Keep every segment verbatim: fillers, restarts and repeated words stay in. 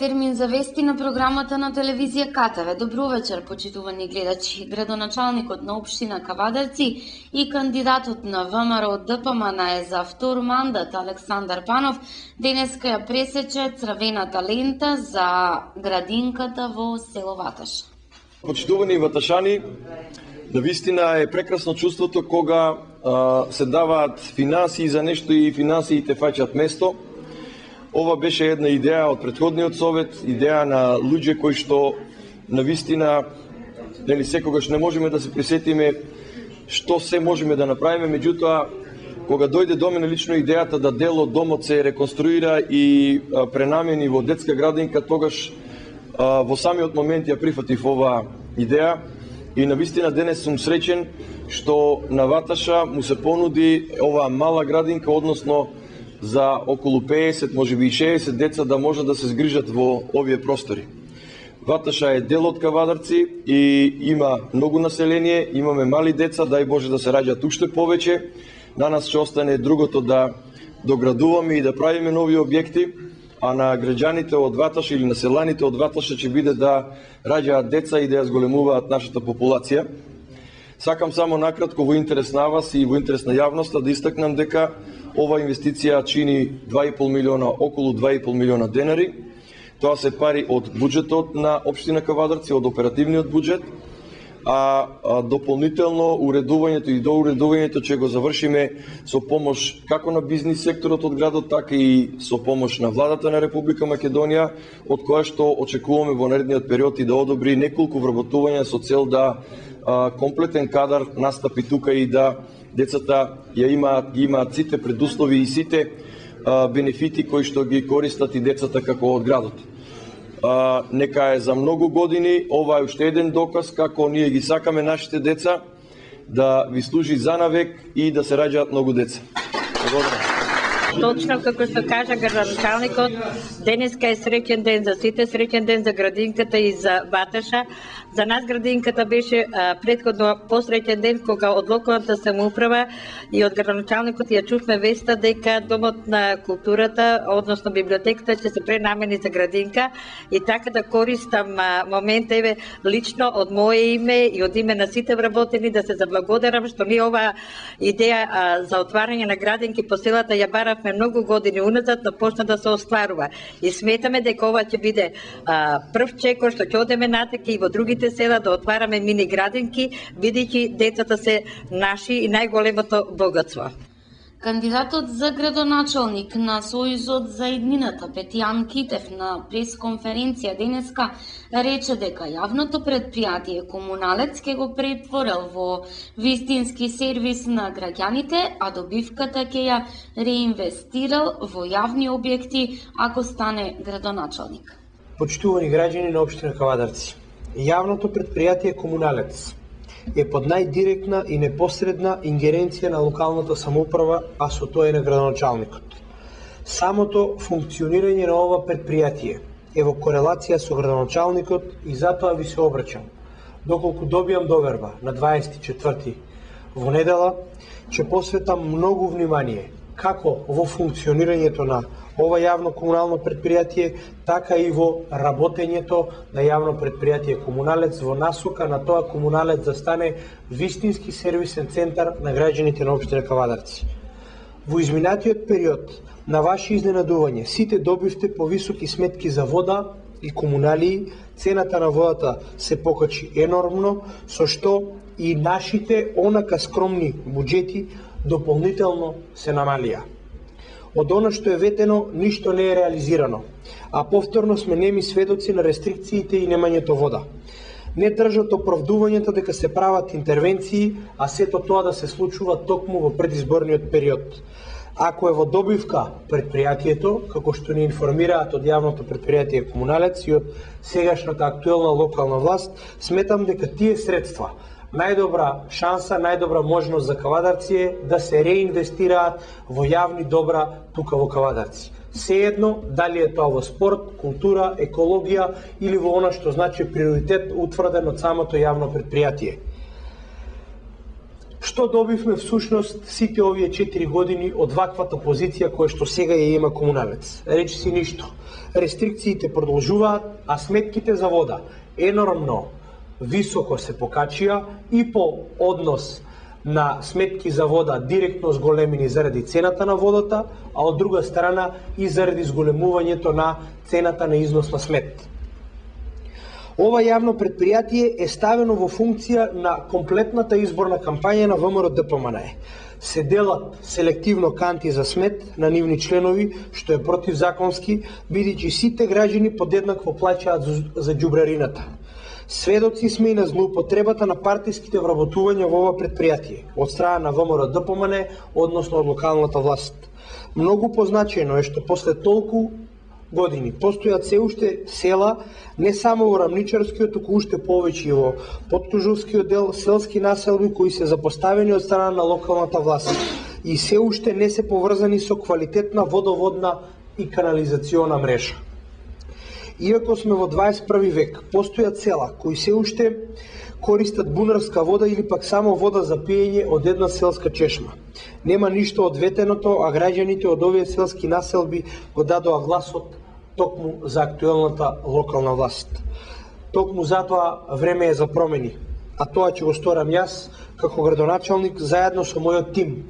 термин за вести на програмата на телевизија КТВ. Добро вечер, почитувани гледачи. Градоначалникот на општина Кавадарци и кандидатот на ВМРО ДПМН е за втор мандат Александар Панов денеска ја пресече црвената лента за градинката во село Ваташа. Почитувани ваташани, навистина е прекрасно чувството кога а, се даваат финансии за нешто и финансиите фаќаат место. Ова беше една идеја од претходниот совет, идеја на луѓе кои што навистина нели секогаш не можеме да се присетиме што се можеме да направиме, меѓутоа кога дојде до мене лично идејата да дел од домот се реконструира и а, пренамени во детска градинка, тогаш а, во самиот момент ја прифатив оваа идеја и навистина денес сум среќен што на Ваташа му се понуди оваа мала градинка, односно за околу пеесет, можеби и шеесет деца да можат да се згрижат во овие простори. Ваташа е дел од Кавадарци и има многу население, имаме мали деца, дај Боже да се раѓаат уште повеќе. На нас ќе остане другото да доградуваме и да правиме нови објекти, а на граѓаните од Ваташа или населаните од Ваташа ќе биде да раѓаат деца и да ја зголемуваат нашата популација. Сакам само накратко во интерес на вас и во интерес на јавноста да истакнам дека ова инвестиција чини два и пол милиона, околу два и пол милиона денари. Тоа се пари од буџетот на општина Кавадарци, од оперативниот буџет, а, а дополнително уредувањето и доуредувањето ќе го завршиме со помош како на бизнис секторот од градот, така и со помош на владата на Република Македонија, од која што очекуваме во наредниот период и да одобри неколку вработувања со цел да а, комплетен кадар настапи тука и да децата ја имаат, ги имаат сите предуслови и сите а, бенефити кои што ги користат и децата како од градот. А, нека е за многу години, ова е уште еден доказ како ние ги сакаме нашите деца да ви служи за навек и да се раѓаат многу деца. Благодарам. Точно како што кажа градоначалникот, денеска е среќен ден за сите, среќен ден за градинката и за Ваташа. За нас градинката беше а, претходно посреќен ден кога од локалната самоуправа и од градоначалникот ја чувме веста дека Домот на културата, односно библиотеката ќе се пренамени за градинка и така да користам а, момент еве лично од мое име и од име на сите вработени да се заблагодарам што ние ова идеја а, за отварање на градинки по селата ја баравме многу години уназад, но почна да се остварува. И сметаме дека ова ќе биде а, прв чекор што ќе одеме натака и во другите села да отвараме мини градинки, бидејќи децата се наши и најголемото богатство. Кандидатот за градоначалник на Сојузот за иднината Петијан Китев на пресконференција денеска рече дека јавното предпријатие Комуналец ќе го претворил во вистински сервис на граѓаните, а добивката ќе ја реинвестирал во јавни објекти ако стане градоначалник. Почитувани граѓани на општина Кавадарци, јавното предпријатие Комуналец е под најдиректна и непосредна ингеренција на локалната самоуправа, а со тоа и на градоначалникот. Самото функционирање на ова предпријатие е во корелација со градоначалникот и затоа ви се обраќам. Доколку добијам доверба на дваесет и четврти во недела, ќе посветам многу внимание како во функционирањето на ова јавно комунално предпријатие, така и во работењето на јавно предпријатие Комуналец во насока на тоа Комуналец да стане вистински сервисен центар на граѓаните на општина Кавадарци. Во изминатиот период на ваше изненадување сите добивте повисоки сметки за вода и комуналии, цената на водата се покачи енормно, со што и нашите онака скромни буџети дополнително се намалија. Од она што е ветено, ништо не е реализирано, а повторно сме неми сведоци на рестрикциите и немањето вода. Не држат оправдувањето дека се прават интервенции, а сето тоа да се случува токму во предизборниот период. Ако е во добивка предпријатието, како што ни информираат од јавното предпријатие Комуналец и од сегашната актуелна локална власт, сметам дека тие средства најдобра шанса, најдобра можност за Кавадарци е да се реинвестираат во јавни добра тука во Кавадарци. Сеедно, дали е тоа во спорт, култура, екологија или во она што значи приоритет утврден од самото јавно предпријатие. Што добивме всушност сите овие четири години од ваквата позиција која што сега ја има комуналец? Речи си ништо. Рестрикциите продолжуваат, а сметките за вода енормно високо се покачија и по однос на сметки за вода директно зголемени заради цената на водата, а од друга страна и заради зголемувањето на цената на износ на смет. Ова јавно предпријатие е ставено во функција на комплетната изборна кампања на ВМРО-ДПМНЕ. Се делат селективно канти за смет на нивни членови, што е противзаконски, бидејќи сите граѓани подеднакво плаќаат за џубрарината. Сведоци сме и на злоупотребата на партиските вработувања во ова предпријатие од страна на ВМРО-ДПМНЕ, односно од локалната власт. Многу позначено е што после толку години постојат се уште села, не само во Рамничарскиот, туку уште повеќе и во Поттужовскиот дел, селски населби кои се запоставени од страна на локалната власт и се уште не се поврзани со квалитетна водоводна и канализациона мрежа. Иако сме во дваесет први век, постојат села кои се уште користат бунарска вода или пак само вода за пиење од една селска чешма. Нема ништо од ветеното, а граѓаните од овие селски населби го дадоа гласот токму за актуелната локална власт. Токму затоа време е за промени, а тоа ќе го сторам јас како градоначалник заедно со мојот тим.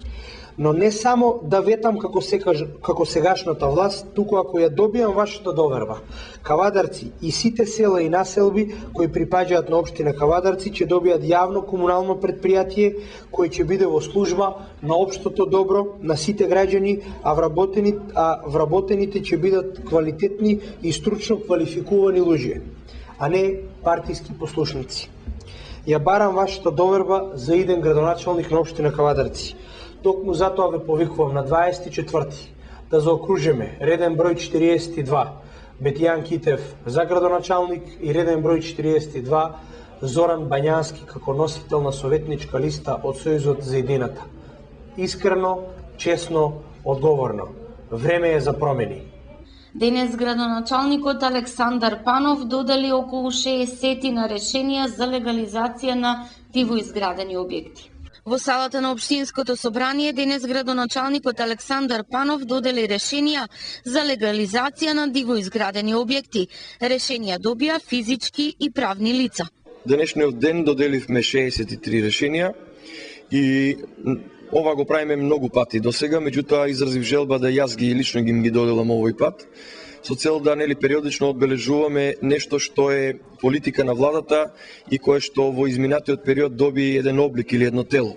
Но не само да ветам како, секаж, како сегашната власт, туку ако ја добијам вашата доверба, Кавадарци и сите села и населби кои припаѓаат на општина Кавадарци ќе добијат јавно комунално предпријатие кој ќе биде во служба на општото добро на сите граѓани, а вработените, а вработените ќе бидат квалитетни и стручно квалификувани луѓе, а не партиски послушници. Ја барам вашата доверба за иден градоначалник на општина Кавадарци. Токму затоа ве повикувам на дваесет и четврти да заокружиме реден број четириесет и два Бетијан Китев за градоначалник и реден број четириесет и два Зоран Бањански како носител на советничка листа од Сојузот за идената. Искрено, честно, одговорно. Време е за промени. Денес градоначалникот Александар Панов додели околу шеесет на решенија за легализација на дивоизградени објекти. Во салата на Општинското собрание денес градоначалникот Александар Панов додели решенија за легализација на дивоизградени објекти. Решенија добија физички и правни лица. Денешниот ден доделивме шеесет и три решенија и ова го правиме многу пати до сега, меѓутоа изразив желба да јас ги лично ги ги доделам овој пат, со цел да нели периодично одбележуваме нешто што е политика на владата и кое што во изминатиот период доби еден облик или едно тело.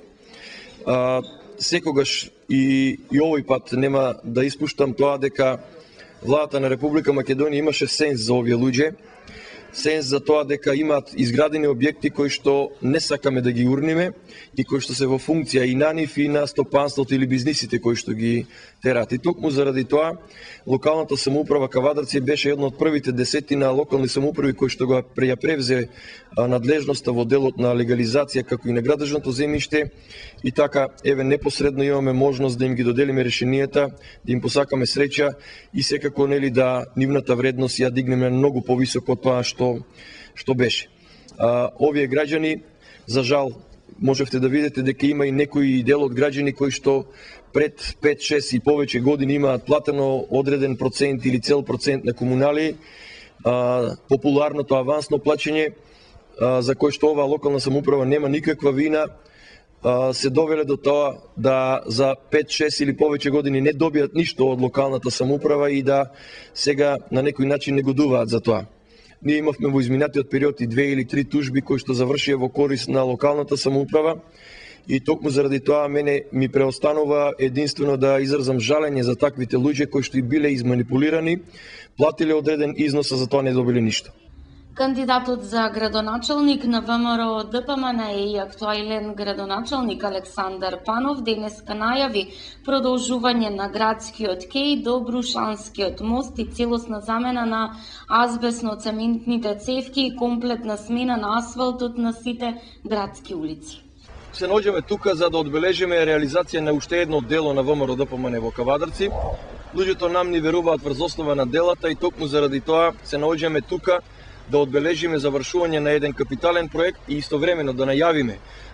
А, секогаш и, и овој пат нема да испуштам тоа дека владата на Република Македонија имаше сенс за овие луѓе, сенс за тоа дека имаат изградени објекти кои што не сакаме да ги урниме и кои што се во функција и на нив и на стопанството или бизнисите кои што ги терат. И токму заради тоа локалната самоуправа Кавадарци беше една од првите десетина локални самоуправи кои што го ја превзе надлежноста во делот на легализација како и на градежното земјиште и така еве непосредно имаме можност да им ги доделиме решенијата, да им посакаме среќа и секако нели да нивната вредност ја дигнеме многу повисоко од тоа што што беше. А, овие граѓани за жал можевте да видите дека има и некои дел од граѓани кои што пред пет шест и повеќе години имаат платено одреден процент или цел процент на комунали, а, популарното авансно плаќање, а, за кој што оваа локална самоуправа нема никаква вина, а, се довеле до тоа да за пет шест или повеќе години не добијат ништо од локалната самоуправа и да сега на некој начин негодуваат за тоа. Ние имавме во изминатиот период и две или три тужби кои што завршија во корист на локалната самоуправа и токму заради тоа мене ми преостанува единствено да изразам жалење за таквите луѓе кои што и биле изманипулирани, платиле одреден износ, а за тоа не добиле ништо. Кандидатот за градоначалник на ВМРО-ДПМНЕ и актуелен градоначалник Александар Панов денеска најави продолжување на градскиот кеј до Брушанскиот мост и целосна замена на азбесно-цементните цевки и комплетна смена на асфалтот на сите градски улици. Се наоѓаме тука за да одбележиме реализација на уште едно дело на ВМРО-ДПМНЕ во Кавадарци. Луѓето нам ни веруваат врз основа на делата и токму заради тоа се наоѓаме тука да одбележиме завршување на еден капитален проект и истовремено да најавиме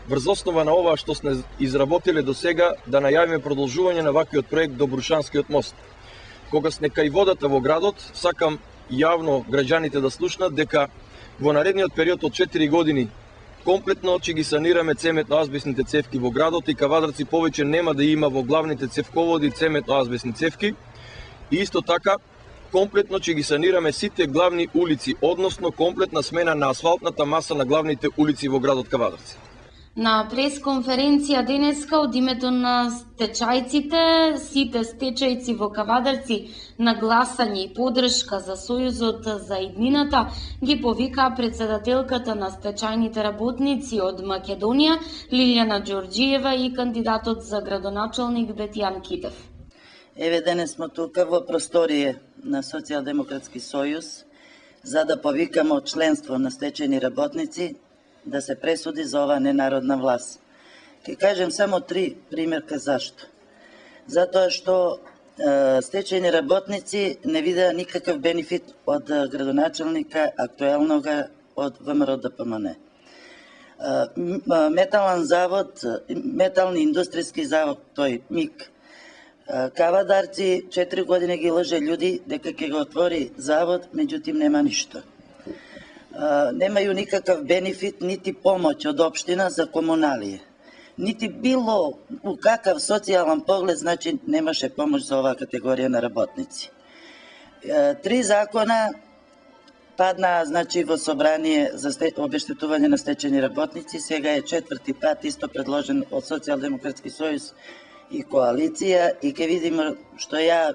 врз основа на ова што сме изработиле до сега, да најавиме продолжување на ваквиот проект до Брушанскиот мост. Кога сме кај водата во градот, сакам јавно граѓаните да слушнат дека во наредниот период од четири години комплетно ќе ги санираме цементно-азбесните цевки во градот и Кавадарци повеќе нема да има во главните цевководи цементно-азбесни цевки. И исто така, комплетно ќе ги санираме сите главни улици, односно комплетна смена на асфалтната маса на главните улици во градот Кавадарци. На пресконференција денеска од името на стечајците, сите стечајци во Кавадарци на гласање и поддршка за Сојузот за иднината ги повика председателката на стечајните работници од Македонија Лилјана Ѓорѓиева и кандидатот за градоначалник Бетјан Китев. Еве денес сме тука во просторие на Социјалдемократски сојуз за да повикамо членство на стечајни работници да се пресуди за ова ненародна власт. Ке кажем само три примерка зашто. Затоа што е, стечајни работници не видеа никаков бенефит од градоначалника актуелнога од ВМРО Д П М Н. Метален завод, метални индустријски завод, тој МИК, Кавадарци четири години ги лаже луѓе дека ќе го отвори завод, меѓутоа нема ништо. Немају никаков бенефит, нити помоќ од општина за комуналие. Нити било у какав социјален поглед, значи немаше помоќ за оваа категорија на работници. Три закона паднаа, значи, во собрание за обештетување на стечајни работници, сега е четврти пат исто предложен од Социјалдемократски сојуз и коалиција и ќе видиме што ја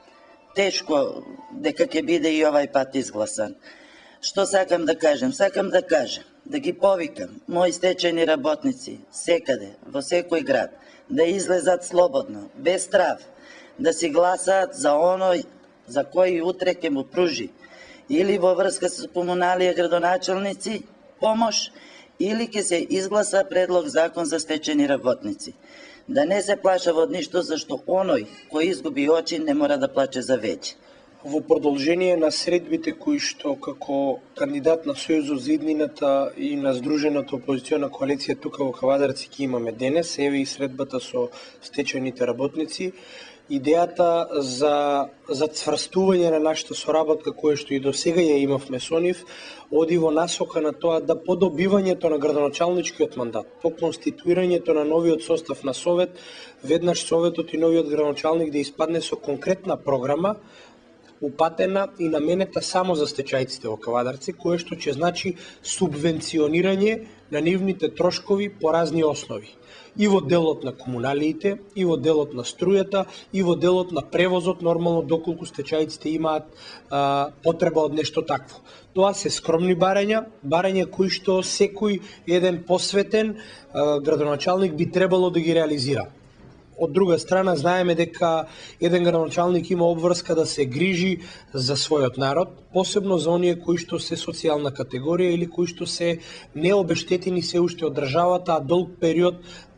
тешко дека ќе биде и овај пат изгласан. Што сакам да кажем? Сакам да кажем, да ги повикам мои стечајни работници секаде, во секој град, да излезат слободно, без страв, да си гласаат за оној за кој утре ќе му пружи или во врска со комуналија градоначалници помош, или ќе се изгласа предлог закон за стечајни работници. Да не се плаша од ништо, зашто оној кој изгуби очи не мора да плаче за веќе. Во продолжение на средбите кои што како кандидат на Сојузот за иднината и на Сдружената опозициона коалиција тука во Кавадарци ќе имаме денес, еве и средбата со стечајните работници, идејата за зацврстување на нашата соработка која што и до сега ја имавме со нив, оди во насока на тоа да по добивањето на градоначалничкиот мандат, по конституирањето на новиот состав на совет, веднаш советот и новиот градоначалник да испадне со конкретна програма упатена и наменета само за стечајците во Кавадарци, кое што ќе значи субвенционирање на нивните трошкови по разни основи. И во делот на комуналиите, и во делот на струјата, и во делот на превозот, нормално доколку стечајците имаат а, потреба од нешто такво. Тоа се скромни барања, барања кои што секој еден посветен а, градоначалник би требало да ги реализира. Од друга страна, знаеме дека еден градоначалник има обврска да се грижи за својот народ, посебно за оние кои што се социјална категорија или кои што се необештетени се уште од државата, а долг период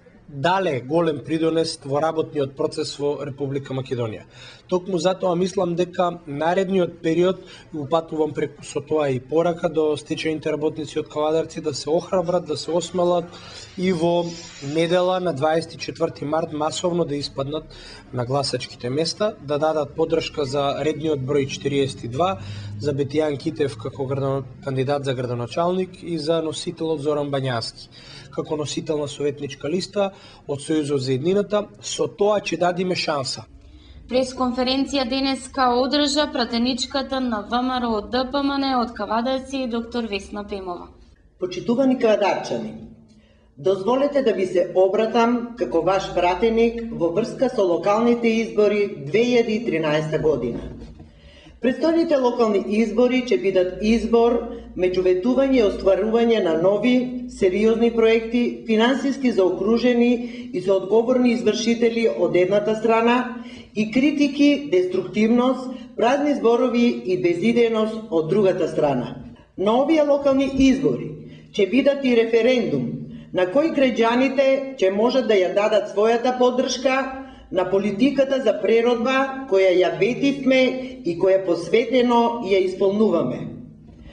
дале голем придонес во работниот процес во Република Македонија. Токму затоа мислам дека наредниот период, упатувам преку со тоа и порака до стечајните работници од Кавадарци да се охрабрат, да се осмелат и во недела на дваесет и четврти март масовно да испаднат на гласачките места, да дадат поддршка за редниот број четириесет и два, за Бетјан Китев како кандидат за градоначалник и за носителот Зоран Бањански како носител на советничка листа од Сојузот за иднината, со тоа ќе дадиме шанса. Пресконференција денеска одржа пратеничката на ВМРО Д П М Н од Кавадарци доктор Весна Пемова. Почитувани кавадарчани, дозволете да ви се обратам како ваш пратеник во врска со локалните избори две илјади и тринаесета година. Предстојните локални избори ќе бидат избор меѓу ветување и остварување на нови, сериозни проекти, финансиски заокружени и соодговорни извршители од едната страна и критики, деструктивност, празни зборови и безидејност од другата страна. На овие локални избори ќе бидат и референдум на кој граѓаните ќе можат да ја дадат својата поддршка на политиката за преродба која ја ветивме и која посветено ја исполнуваме.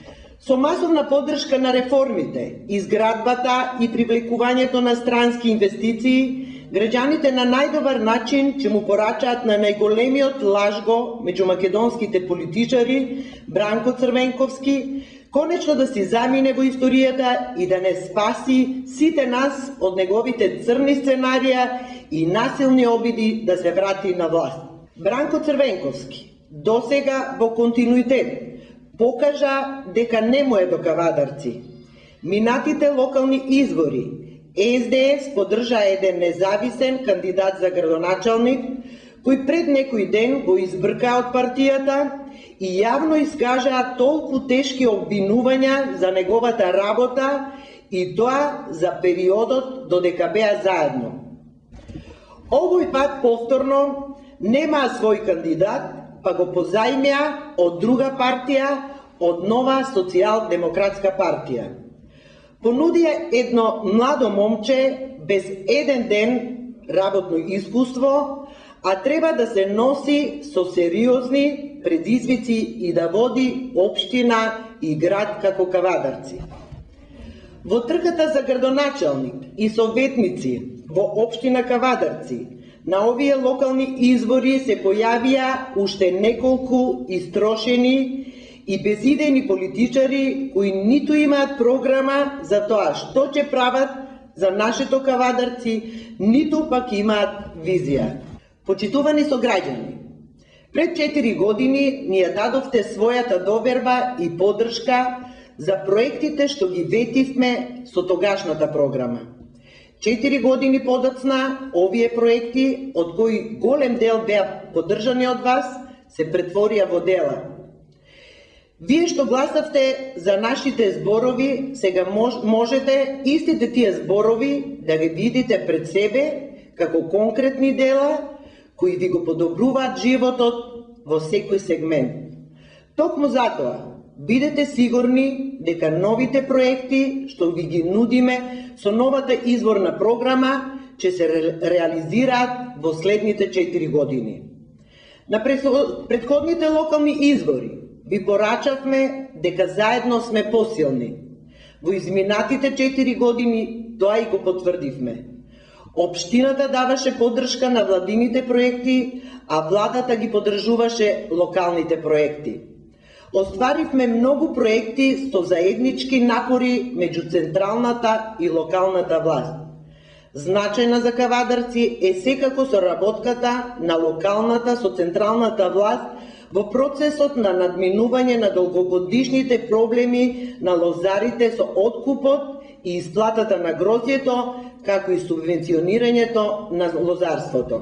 Со масовна поддршка на реформите, изградбата и привлекувањето на странски инвестиции, граѓаните на најдобар начин ќе му порачаат на најголемиот лажго меѓу македонските политичари, Бранко Црвенковски, конечно да си замине во историјата и да не спаси сите нас од неговите црни сценарија и насилни обиди да се врати на власт. Бранко Црвенковски досега во континуитет покажа дека не му е до кавадарци. Минатите локални избори Е С Д С поддржа еден независен кандидат за градоначалник, кој пред некој ден го избрка од партијата и јавно искажаа толку тешки обвинувања за неговата работа и тоа за периодот додека беа заедно. Овој пат повторно немаа свој кандидат, па го позајмеа од друга партија, од Нова социјал-демократска партија. Понудија едно младо момче без еден ден работно искуство, а треба да се носи со сериозни предизвици и да води општина и град како Кавадарци. Во трката за градоначалник и советници во општина Кавадарци на овие локални избори се појавија уште неколку истрошени и безидејни политичари кои ниту имаат програма за тоа што ќе прават за нашето Кавадарци, ниту пак имаат визија. Почитувани сограѓани, пред четири години ни ја дадовте својата доверба и поддршка за проектите што ги ветивме со тогашната програма. Четири години подоцна, овие проекти, од кои голем дел беа поддржани од вас, се претворија во дела. Вие што гласавте за нашите зборови, сега можете истите тие зборови да ги видите пред себе како конкретни дела кои ви го подобруваат животот во секој сегмент. Токму затоа, бидете сигурни дека новите проекти што ви ги нудиме со новата изворна програма ќе се ре реализираат во следните четири години. На претходните локални избори ви порачавме дека заедно сме посилни. Во изминатите четири години тоа и го потврдивме. Општината даваше поддршка на владините проекти, а владата ги поддржуваше локалните проекти. Остваривме многу проекти со заеднички напори меѓу централната и локалната власт. Значајна за Кавадарци е секако соработката на локалната со централната власт во процесот на надминување на долгогодишните проблеми на лозарите со откупот и исплатата на грозјето, како и субвенционирањето на лозарството.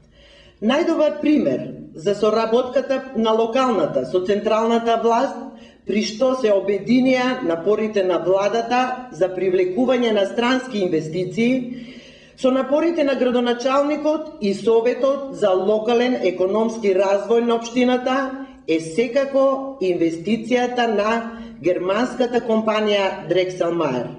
Најдобар пример за соработката на локалната со централната власт, при што се обединија напорите на владата за привлекување на странски инвестиции, со напорите на градоначалникот и Советот за локален економски развој на општината, е секако инвестицијата на германската компанија Дрекселмаер.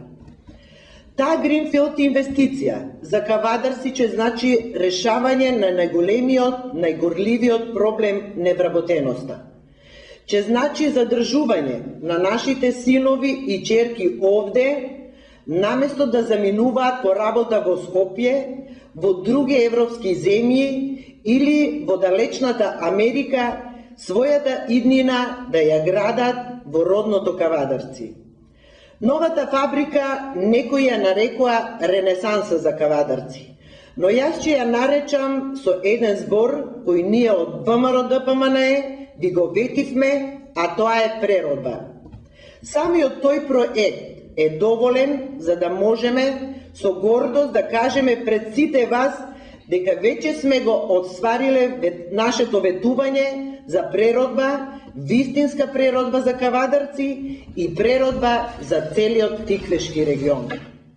Таа гринфилд инвестиција за Кавадарци ќе значи решавање на најголемиот, најгорливиот проблем невработеноста. Ќе значи задржување на нашите синови и ќерки овде, наместо да заминуваат по работа во Скопје, во други европски земји или во далечната Америка, својата иднина да ја градат во родното Кавадарци. Новата фабрика некои ја нарекоа ренесанса за Кавадарци, но јас ќе ја наречам со еден збор кој ние од Вэ Ем Р Д П М Н Е ви го ветивме, а тоа е преродба. Самиот тој проект е доволен за да можеме со гордост да кажеме пред сите вас дека веќе сме го отствариле нашето ветување за преродба, вистинска преродба за Кавадарци и преродба за целиот Тиквешки регион.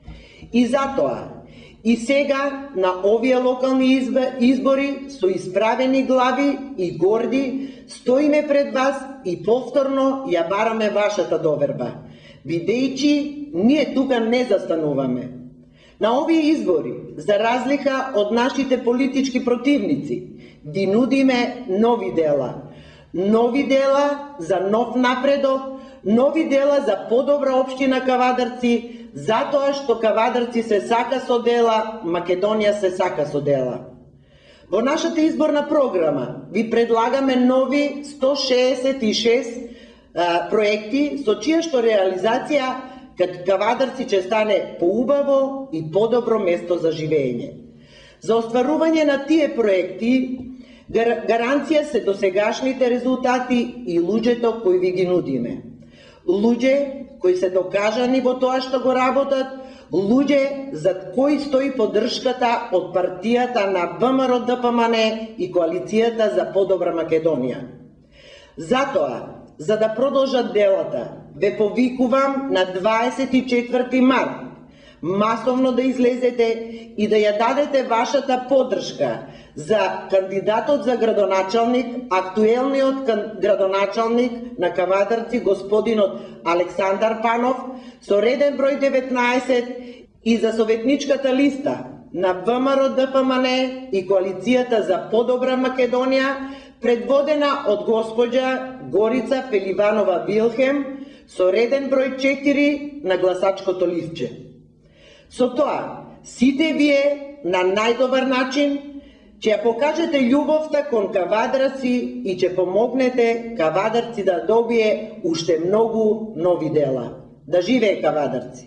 И затоа, и сега на овие локални избори со исправени глави и горди стоиме пред вас и повторно ја бараме вашата доверба, бидејќи ние тука не застануваме. На овие избори, за разлика од нашите политички противници, ви нудиме нови дела. Нови дела за нов напредок, нови дела за подобра општина Кавадарци, затоа што Кавадарци се сака со дела, Македонија се сака со дела. Во нашата изборна програма ви предлагаме нови сто шеесет и шест а, проекти со чија што реализација Кавадарци ќе стане поубаво и подобро место за живење. За остварување на тие проекти гаранција се досегашните резултати и луѓето кои ви ги нудиме. Луѓе кои се докажани во тоа што го работат, луѓе за кои стои поддршката од партијата на ВМРО Д П М Н и Коалицијата за подобра Македонија. Затоа, за да продолжат делата, ве повикувам на дваесет и четврти март масовно да излезете и да ја дадете вашата поддршка за кандидатот за градоначалник, актуелниот градоначалник на Кавадарци, господинот Александар Панов, со реден број деветнаесет, и за советничката листа на ВМРО Д П М Н и Коалицијата за подобра Македонија, предводена од госпоđа Горица Пеливанова Вилхем, со реден број четири на гласачкото ливче. Со тоа, сите вие на најдобар начин ќе ја покажете љубовта кон Кавадарци и ќе помогнете Кавадарци да добие уште многу нови дела. Да живее Кавадарци!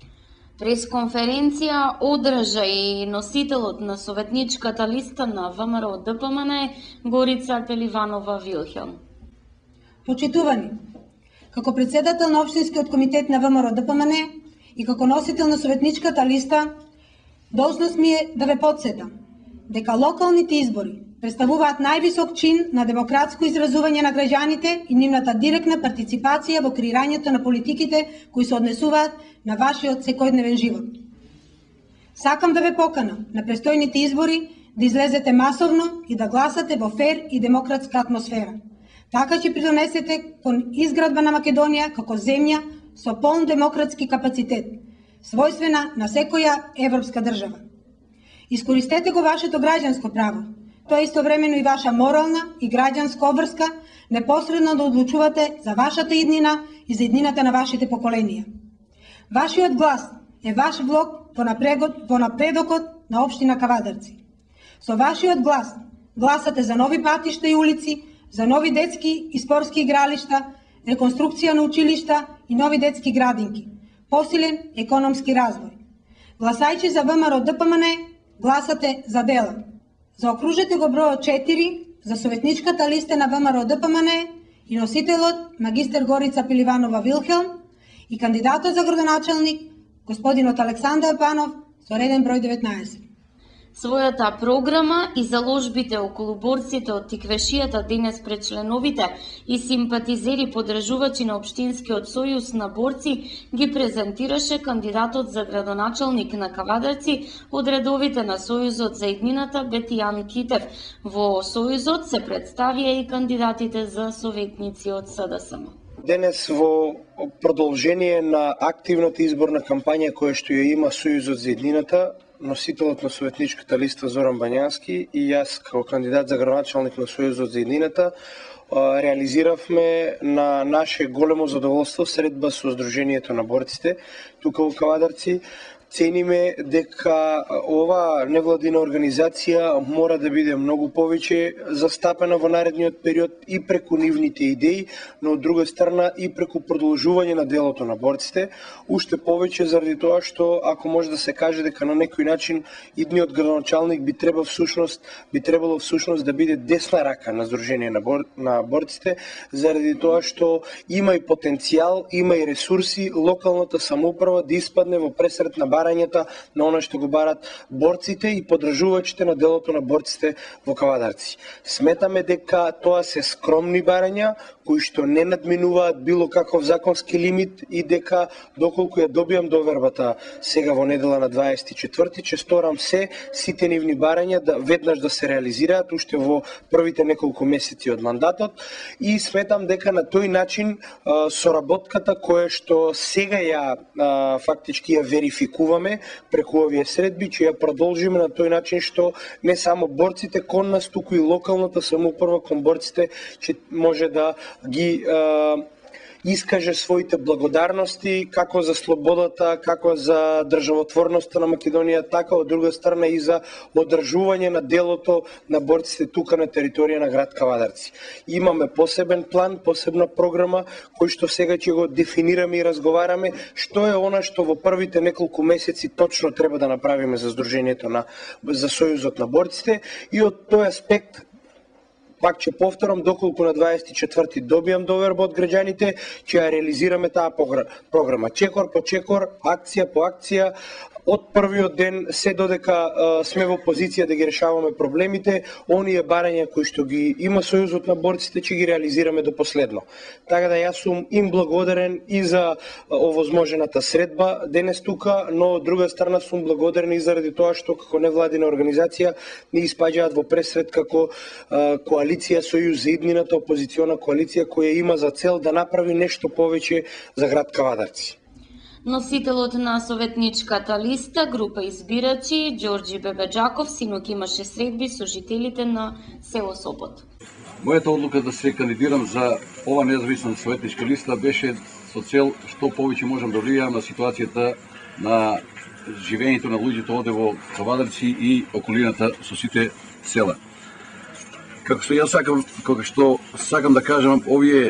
Пресконференција одржа и носителот на советничката листа на ВМРО Д П М Н Горица Пеливанова Вилхелм. Почитувани, како председател на Општинскиот комитет на ВМРО Д П М Н и како носител на советничката листа, должност ми е да ве подсетам дека локалните избори представуваат највисок чин на демократско изразување на граѓаните и нивната директна партиципација во креирањето на политиките кои се однесуваат на вашиот секојдневен живот. Сакам да ве поканам на престојните избори да излезете масовно и да гласате во фер и демократска атмосфера. Така ќе придонесете кон изградба на Македонија како земја со полн демократски капацитет, својствена на секоја европска држава. Искористете го вашето граѓанско право. Тоа е истовремено и ваша морална и граѓанска обврска непосредно да одлучувате за вашата иднина и за иднината на вашите поколенија. Вашиот глас е ваш влог во напредокот, во напредокот на општина Кавадарци. Со вашиот глас гласате за нови патишта и улици, за нови детски и спортски игралишта, реконструкција на училишта и нови детски градинки, посилен економски развој. Гласајќи за ВМРО Д П М Н, гласате за дела. Заокружете го бројот четири за советничката листа на ВМРО Д П М Н и носителот магистер Горица Пеливанова Вилхелм и кандидатот за градоначалник господинот Александар Панов со реден број деветнаесет. Својата програма и заложбите околу борците од тиквешијата денес пред членовите и симпатизери подржувачи на Општинскиот сојуз на борци ги презентираше кандидатот за градоначалник на Кавадарци од редовите на Сојузот за иднината Бетијан Китев. Во Сојузот се представија и кандидатите за советници од С Д С М. Денес во продолжение на активната изборна кампања која што ја има Сојузот за иднината, носителот на советничката листа Зоран Бањански и јас како кандидат за градоначалник на Сојузот за иднината реализиравме на наше големо задоволство средба со Сдруженијето на борците тука во Кавадарци. Цениме дека ова невладина организација мора да биде многу повеќе застапена во наредниот период и преку нивните идеи, но од друга страна и преку продолжување на делото на борците, уште повеќе заради тоа што ако може да се каже дека на некој начин идниот градоначалник би требал всушност би требало всушност да биде десна рака на Сдружение на, бор, на борците, заради тоа што има и потенцијал, има и ресурси локалната самоуправа да испадне во пресрет на барањата на она што го барат борците и подржувачите на делото на борците во Кавадарци. Сметаме дека тоа се скромни барања кои што не надминуваат било каков законски лимит и дека доколку ја добијам довербата сега во недела на дваесет и четврти ќе сторам се сите нивни барања да веднаш да се реализираат уште во првите неколку месеци од мандатот и сметам дека на тој начин соработката која што сега ја фактички ја верификуваме преку овие средби, ќе ја продолжиме на тој начин што не само борците кон нас, туку и локалната самоуправа кон борците ќе може да ги искаже своите благодарности како за слободата, како за државотворноста на Македонија, така од друга страна и за одржување на делото на борците тука на територија на град Кавадарци. Имаме посебен план, посебна програма, кој што сега ќе го дефинираме и разговараме, што е она што во првите неколку месеци точно треба да направиме за Сдруженијето на за Сојузот на борците, и од тој аспект пак ќе повторам, доколку на дваесет и четврти добијам доверба од граѓаните, ќе ја реализираме таа програма. Чекор по чекор, акција по акција, од првиот ден се додека а, сме во позиција да ги решаваме проблемите, оние барања кои што ги има Сојузот на борците, ќе ги реализираме до последно. Така да јас сум им благодарен и за овозможената средба денес тука, но од друга страна сум благодарен и заради тоа што како невладина организација ни испаѓаат во пресред како а, коалиција Сојуз за иднината, опозициона коалиција која има за цел да направи нешто повеќе за град Кавадарци. Носителот на советничката листа, група избирачи, Ѓорѓи Бебеџаков, синоќ имаше средби со жителите на село Сопот. Мојата одлука да се кандидирам за ова независна советничка листа беше со цел што повеќе можам да влијам на ситуацијата на живењето на луѓето овде во Кавадарци и околината со сите села. Како што јас сакам, како што сакам да кажам, овие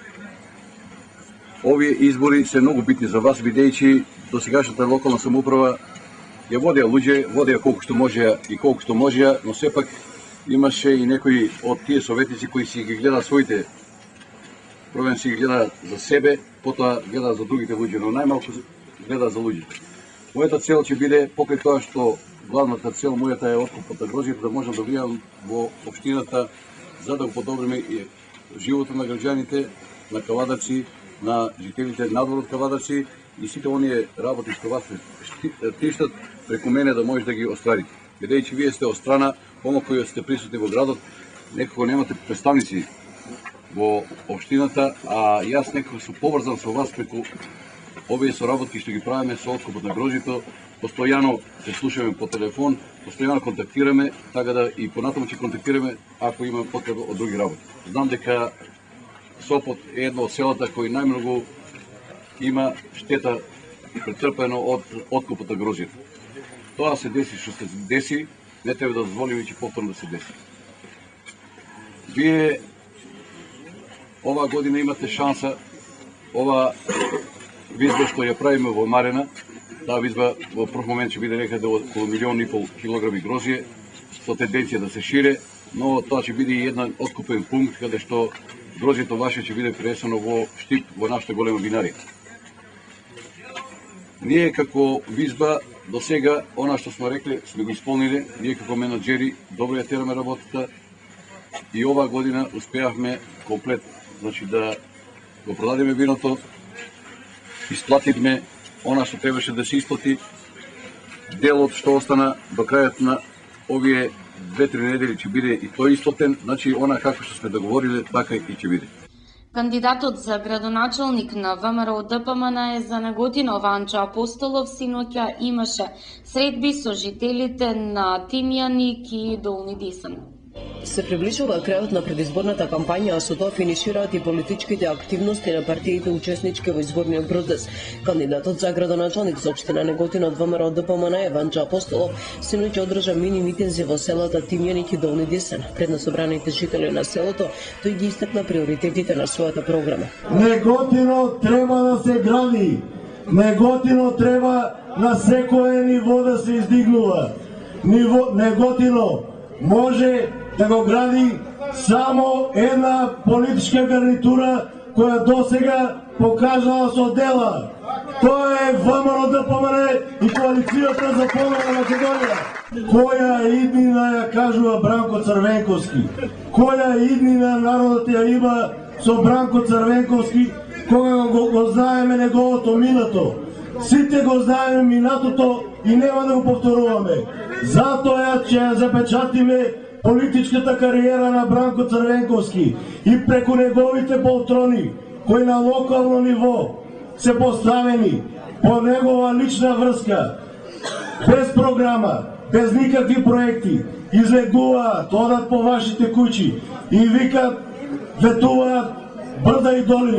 Овие избори се многу битни за вас, бидејќи до сегашната локална самоуправа ја водеа луѓе, водеа колку што можеа и колку што можеа, но сепак имаше и некои од тие советници кои си ги гледаат своите, првен си ги гледаат за себе, потоа гледаат за другите луѓе, но најмалку гледаат за луѓето. Мојата цел ќе биде, покрај тоа што главната цел мојата е откупот на грозјето, да можам да влијам во општината за да го подобриме и животот на граѓаните на Кавадарци, на жителите надвор од Кавадарци и сите оние работи што вас тиштат преку мене да може да ги остварите. Бидејќи вие сте од страна, помалку кои сте присутни во градот, некако немате представници во општината, а јас некако сум поврзан со вас преку овие соработки што ги правиме со откупот на грозјето. Постојано се слушаме по телефон, постојано контактираме, така да и понатаму ќе контактираме ако има потреба од други работи. Знам дека Сопот е едно од селата кои најмногу има штета претрпено од откупот на грозјето. Тоа се деси што се деси, не треба да дозволиме ќе повторно да се деси. Вие оваа година имате шанса, ова визба што ја правиме во Марена, таа визба во прв момент ќе биде некаде околу милион и пол килограми грозје, со тенденција да се шире, но тоа ќе биде и еден откупен пункт каде што грозјето ваше ќе биде пренесено во Штип, во нашата голема винарија. Ние како визба до сега, она што сме рекли, сме го исполнили, ние како менаџери добро ја тераме работата и оваа година успеавме комплет, значи да го продадеме виното, исплативме она што требаше да се исплати, делот што остана до крајот на овие две-три недели ќе биде и тој исплатен, значи она како што сме договориле, така и ќе биде. Кандидатот за градоначалник на ВМРО ДПМН е за Неготино Ванчо Апостолов, синоќа имаше средби со жителите на Тимјаник и Долни Дисан. Се приближува крајот на предизборната кампања, а со тоа финишираат и политичките активности на партиите учеснички во изборниот процес. Кандидатот за градоначалник за општина Неготино од ВМРО ДПМН е Ванчо Апостолов синоќа одржа мини митинзи во селата Тимјаник и Долни Дисен. Пред на собраните жители на селото, тој ги истакна приоритетите на својата програма. Неготино треба да се гради. Неготино треба на секое ниво да се издигнува. Ниво Неготино може да го гради само една политичка гарнитура која досега покажала со дела. Тоа е ВМРО ДПМН и коалицијата за помага на Македонија. Која иднина ја кажува Бранко Црвенковски? Која иднина народот ја има со Бранко Црвенковски кога го, го знаеме неговото минато? Сите го знаеме минатото и нема да го повторуваме. Затоа ќе ја запечатиме политичката кариера на Бранко Црвенковски и преку неговите полтрони, кои на локално ниво се поставени по негова лична врска, без програма, без никакви проекти, излегуваат, одат по вашите куќи и викат, ветуваат брда и долини.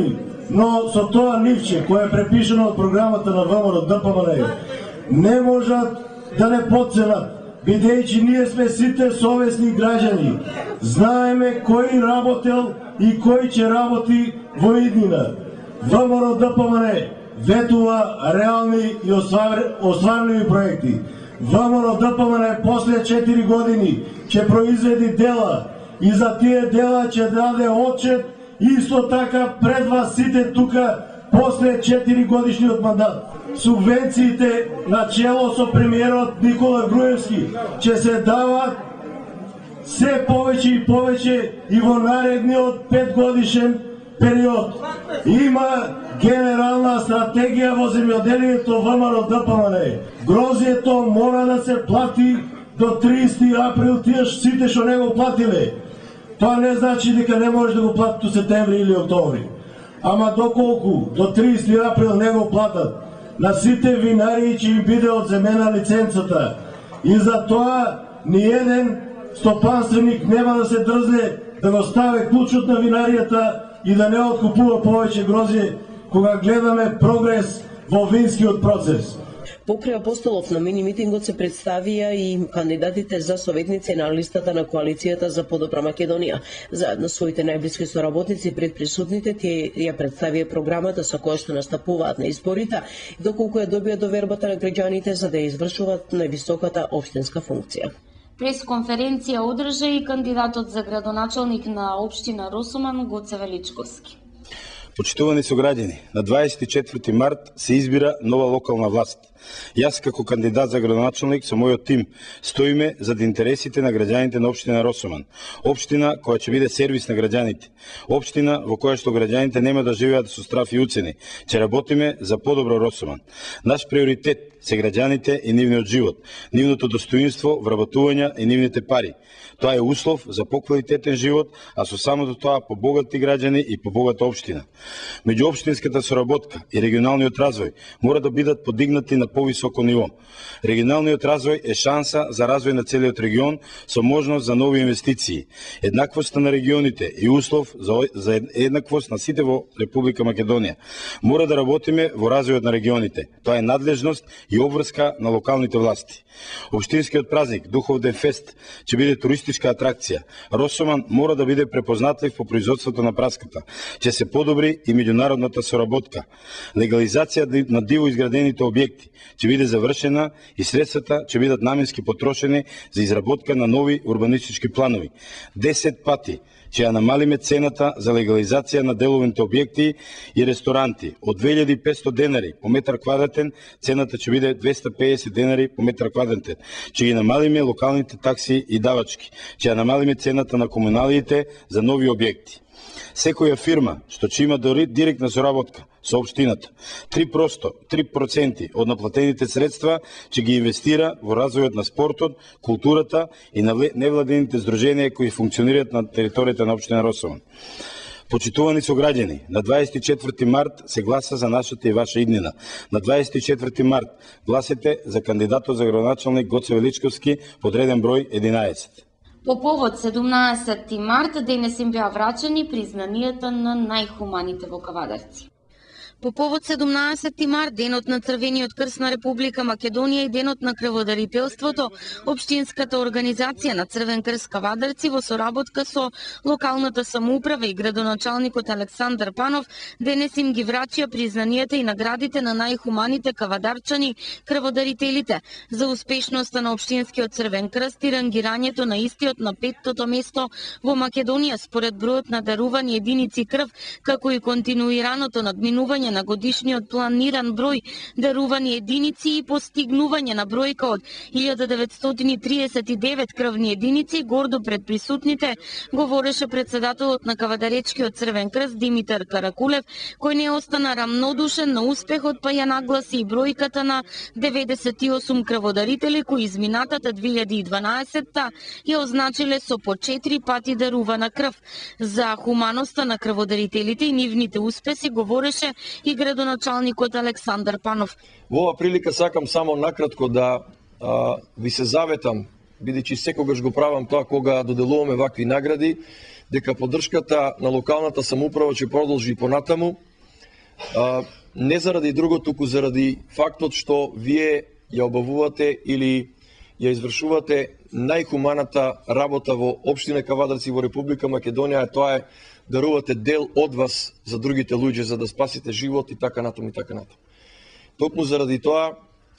но со тоа нивче кое е препишено од програмата на ВМРО Д П М Н не можат да не подценат, бидејќи ние сме сите совесни граѓани. Знаеме кој работел и кој ќе работи во иднина. ВМРО Д П М Н ветува реални и остварливи проекти. ВМРО Д П М Н после четири години ќе произведи дела и за тие дела ќе даде отчет исто така пред вас сите тука после четири годишниот мандат. Субвенциите на чело со премиерот Никола Груевски ќе се дават се повеќе и повеќе и во наредниот петгодишен период. Има генерална стратегија во земјоделието ВМРО Д П М Н. Грозието мора да се плати до триесети април тие сите што не го платиле. Тоа не значи дека не може да го платат до септември или октомври. Ама доколку до триесети април не го платат, на сите винари ќе им биде одземена лиценцата. И за тоа ниеден стопанственик нема да се дрзне да го стави клучот на винаријата и да не откупува повеќе грозје кога гледаме прогрес во винскиот процес. Покрај Апостолов на мини митингот се представија и кандидатите за советници на листата на коалицијата за подобра Македонија. Заедно своите најблиски соработници пред присутните тие ја представија програмата со која што настапуваат на изборите, доколку ја добија довербата на граѓаните за да ја извршуваат највисоката општинска функција. Пресконференција одржа и кандидатот за градоначалник на општина Росоман Гоце Величковски. Почитувани сограѓани, на дваесет и четврти март се избира нова локална власт. Јас како кандидат за градоначалник со мојот тим стоиме за интересите на граѓаните на општина Росоман. Општина која ќе биде сервис на граѓаните. Општина во која што граѓаните нема да живеат со страф и уцени. Ќе работиме за подобро Росоман. Наш приоритет се граѓаните и нивниот живот, нивното достоинство, вработување и нивните пари. Тоа е услов за поквалитетен живот, а со самото тоа побогати граѓани и побогата општина. Меѓуопштинската соработка и регионалниот развој мора да бидат подигнати на повисоко ниво. Регионалниот развој е шанса за развој на целиот регион со можност за нови инвестиции. Еднаквоста на регионите и услов за, за еднаквост на сите во Република Македонија. Мора да работиме во развојот на регионите. Тоа е надлежност и обврска на локалните власти. Општинскиот празник Духовден фест ќе биде туристичка атракција. Росоман мора да биде препознатлив по производството на праската. Ќе се подобри и меѓународната соработка. Легализација на диво изградените објекти ќе биде завршена и средствата ќе бидат наменски потрошени за изработка на нови урбанистички планови. десет пати ќе ја намалиме цената за легализација на деловите објекти и ресторанти. Од две илјади и петстотини денари по метар квадратен, цената ќе биде двесте и педесет денари по метар квадратен. Ќе ги намалиме локалните такси и давачки. Ќе ја намалиме цената на комуналиите за нови објекти. Секоја фирма што ќе има дори директна соработка со општината, три проценти од наплатените средства ќе ги инвестира во развојот на спортот, културата и на невладените здруженија кои функционираат на територијата на општина Росоман. Почитувани сограѓани, на дваесет и четврти март се гласа за нашата и ваша иднина. На дваесет и четврти март гласете за кандидатот за градоначалник Гоце Величковски под реден број единаесет. По повод седумнаесети март денес им беа врачани признанијата на најхуманите во Кавадарци. По повод седумнаесети март, денот на Црвениот крст на Република Македонија и денот на крводарителството, Општинската организација на Црвен крст Кавадарци во соработка со локалната самоуправа и градоначалникот Александар Панов денес им ги врачија признанијата и наградите на најхуманите кавадарчани, крводарителите, за успешноста на Општинскиот Црвен крст и рангирањето на истиот на петтото место во Македонија според бројот на дарувани единици крв, како и континуираното надминување на годишниот планиран број дарувани единици и постигнување на бројка од илјада деветстотини и триесет и девет крвни единици, гордо пред присутните говореше председателот на Кавадаречкиот Црвен крст Димитар Каракулев, кој не остана рамнодушен на успехот, па ја нагласи и бројката на деветдесет и осум крводарители кои изминатата две илјади и дванаесетта ја означиле со по четири пати дарувана крв. За хуманоста на крводарителите и нивните успеси говореше и градоначалникот Александар Панов. Во ова прилика сакам само накратко да а, ви се заветам, бидејќи секогаш го правам тоа кога доделуваме вакви награди, дека поддршката на локалната самоуправа ќе продолжи и понатаму, а, не заради друго, туку заради фактот што вие ја обавувате или ја извршувате најхуманата работа во општина Кавадарци во Република Македонија, тоа е дарувате дел од вас за другите луѓе за да спасите живот и така натаму и така натаму. Токму заради тоа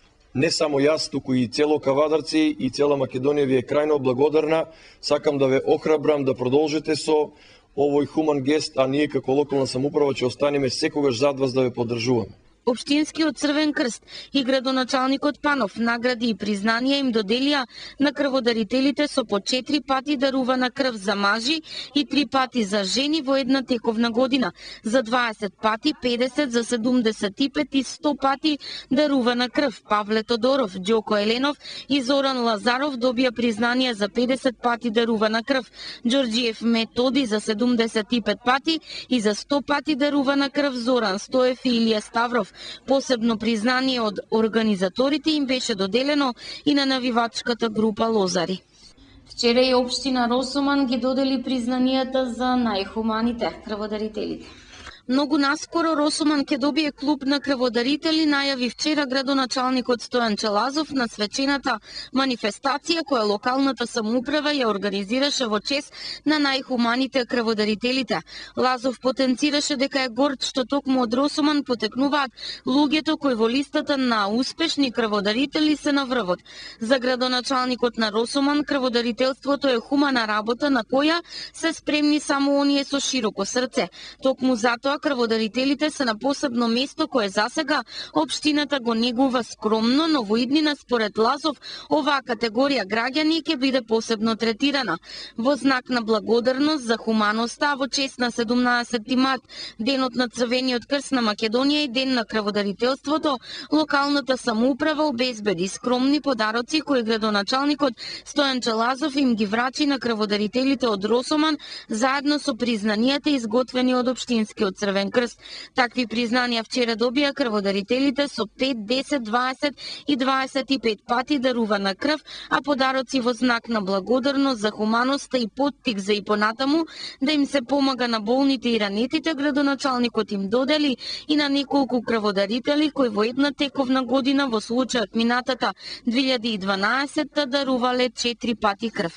не само јас, туку и цело Кавадарци и цела Македонија ви е крајно благодарна. Сакам да ве охрабрам да продолжите со овој хуман гест, а ние како локална самоуправа ќе останеме секогаш зад вас да ве поддржуваме. Општинскиот Црвен крст и градоначалникот Панов награди и признанија им доделија на крводарителите со по четири пати дарувана крв за мажи и три пати за жени во една тековна година, за дваесет пати, педесет, за седумдесет и пет и сто пати дарувана крв. Павле Тодоров, Ѓоко Еленов и Зоран Лазаров добија признанија за педесет пати дарувана крв, Ѓорѓиев Методи за седумдесет и пет пати и за сто пати дарувана крв Зоран Стоев и Илија Ставров. Посебно признание од организаторите им беше доделено и на навивачката група Лозари. Вчера и општина Росоман ги додели признанијата за најхуманите крводарителите. Многу наскоро Росоман ќе добие клуб на крводарители, најави вчера градоначалникот Стојан Челазов на свечената манифестација која локалната самоуправа ја организираше во чест на најхуманите крводарителите. Лазов потенцираше дека е горд што токму од Росоман потекнуваат луѓето кои во листата на успешни крводарители се на врвот. За градоначалникот на Росоман крводарителството е хумана работа на која се спремни само оние со широко срце. Токму затоа крводарителите се на посебно место кое засега општината го негува скромно, но во иднина според Лазов оваа категорија граѓани ќе биде посебно третирана. Во знак на благодарност за хуманоста, во чест на седумнаесети март, денот на Црвениот крст на Македонија и ден на крводарителството, локалната самоуправа обезбеди скромни подароци кои градоначалникот Стојан Челазов им ги врачи на крводарителите од Росоман заедно со признанијата изготвени од општинскиот Црвен крст. Такви признанија вчера добија крводарителите со пет, десет, дваесет и дваесет и пет пати дарувана крв, а подароци во знак на благодарност за хуманоста и поттик за и понатаму да им се помага на болните и ранетите, градоначалникот им додели и на неколку крводарители кои во една тековна година во случајот минатата две илјади и дванаесетта дарувале четири пати крв.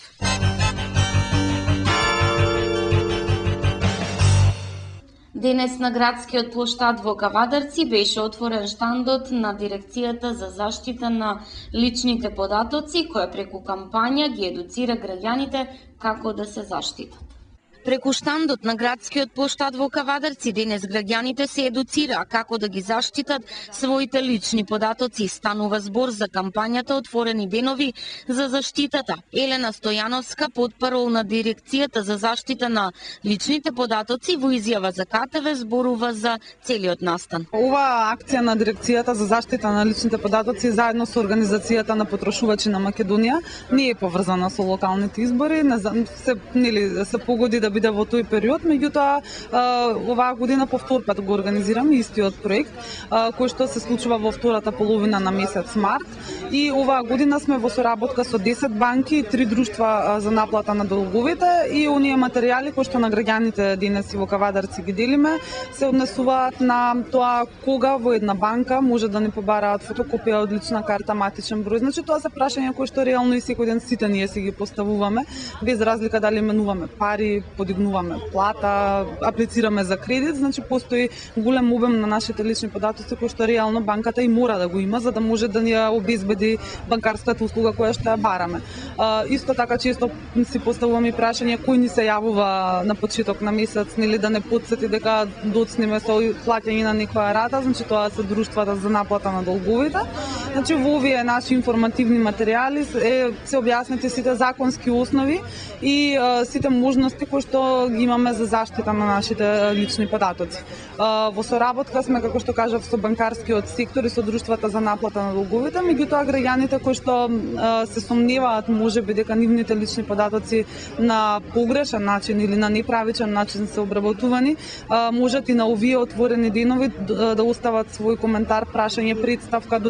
Денес на градскиот плоштад во Кавадарци беше отворен штандот на Дирекцијата за заштита на личните податоци, која преку кампања ги едуцира граѓаните како да се заштитат. Преку штандот на градскиот плоштад во Кавадарци денес граѓаните се едуцира како да ги заштитат своите лични податоци. Станува збор за кампањата Отворени денови за заштитата. Елена Стојановска, потпарол на Дирекцијата за заштита на личните податоци, во изјава за КТВ зборува за целиот настан. Ова акција на Дирекцијата за заштита на личните податоци заедно со Организацијата на потрошувачи на Македонија не е поврзана со локалните избори, не се нели се погоди да биде во тој период, меѓутоа оваа година по втор пат го организираме истиот проект кој што се случува во втората половина на месец март и оваа година сме во соработка со десет банки и три друштва за наплата на долговите и оние материјали кои што на граѓаните денес и во Кавадарци ги делиме се однесуваат на тоа кога во една банка може да не побараат фотокопија од лична карта, матичен број. Значи тоа се прашања кои што реално и секој ден сите ние си ги поставуваме без разлика дали именуваме пари, подигнуваме плата, аплицираме за кредит, значи постои голем обем на нашите лични податоци кои што реално банката и мора да го има за да може да ни ја обезбеди банкарската услуга која што ја бараме. А, исто така често си поставуваме прашање кој ни се јавува на почеток на месец, нели да не потсети дека доцнеме со плаќање на некоја рата, значи тоа се друштвата за наплата на долговите. Значи во овие наши информативни материјали е, се објаснети сите законски основи и а, сите можности кои што ги имаме за заштита на нашите лични податоци. А, во соработка сме, како што кажав, со банкарскиот сектор и со друштвата за наплата на долговите, меѓутоа граѓаните кои што а, се сомневаат можеби дека нивните лични податоци на погрешен начин или на неправичен начин се обработувани, а, можат и на овие отворени денови да, да остават свој коментар, прашање, представка до дирекција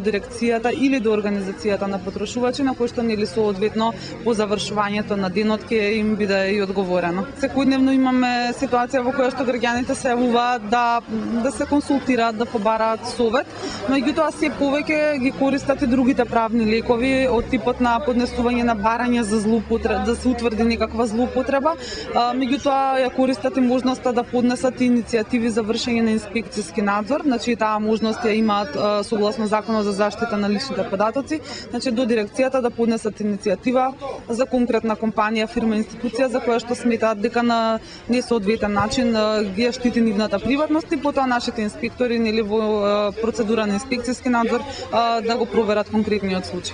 дирекцијата или до организацијата на потрошувачи, на кои што нели соодветно по завршувањето на денот ќе им биде и одговорено. Секојдневно имаме ситуација во која што граѓаните се јавуваат да да се консултираат, да побараат совет, меѓутоа се повеќе ги користат и другите правни лекови од типот на поднесување на барања за злоупотреба, да се утврди некаква злоупотреба, меѓутоа ја користат и можноста да поднесат иницијативи за вршење на инспекцијски надзор, значи таа можност ја имаат согласно Законот за заштита на личните податоци, значи до дирекцијата да поднесат иницијатива за конкретна компанија, фирма, институција за која што сметаат дека на несоодветен начин ги ја штити нивната приватност и потоа нашите инспектори нели во процедура на инспекцијски надзор да го проверат конкретниот случај.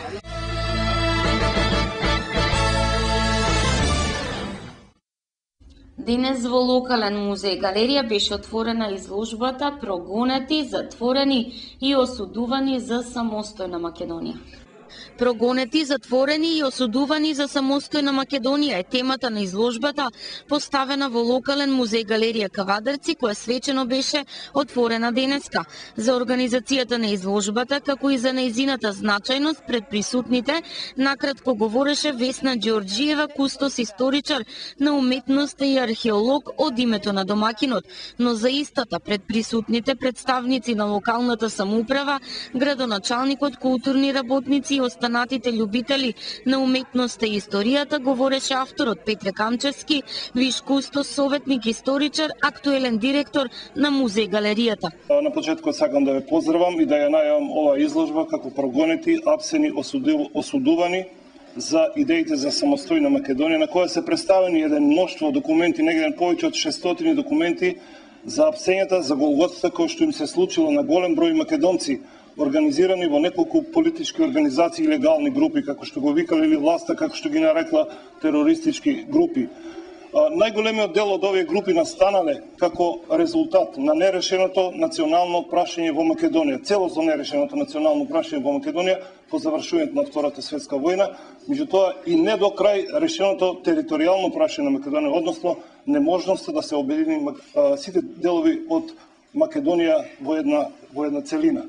Денес во локален музеј галерија беше отворена изложбата Прогонети, затворени и осудувани за самостојна Македонија. Прогонети, затворени и осудувани за самостојна Македонија е темата на изложбата поставена во локален музеј галерија Кавадарци, која свечено беше отворена денеска. За организацијата на изложбата, како и за нејзината значајност пред присутните, накратко говореше Весна Ѓорџиева, кустос историчар на уметноста и археолог од името на домакинот, но за истата пред присутните представници на локалната самоуправа, градоначалникот, културни работници и останатите љубители на уметноста и историјата, говореше авторот Петре Камчевски, виш кустос, советник историчар, актуелен директор на музеј галеријата. На почетокот сакам да ве поздравам и да ја најавам оваа изложба како Прогонети, апсени, осудувани за идеите за самостојна Македонија, на која се представени еден мноштво документи, негде повеќе од шестстотини документи за апсењата, за голготата кој што им се случило на голем број македонци, организирани во неколку политички организации и легални групи, како што го викале или власта, како што ги нарекла терористички групи. Најголемиот дел од овие групи настанале како резултат на нерешеното национално прашање во Македонија, целосно нерешеното национално прашање во Македонија по завршувањето на Втората светска војна, меѓутоа и не до крај решеното територијално прашање на Македонија, односно неможноста да се обедини сите делови од Македонија во една во една целина.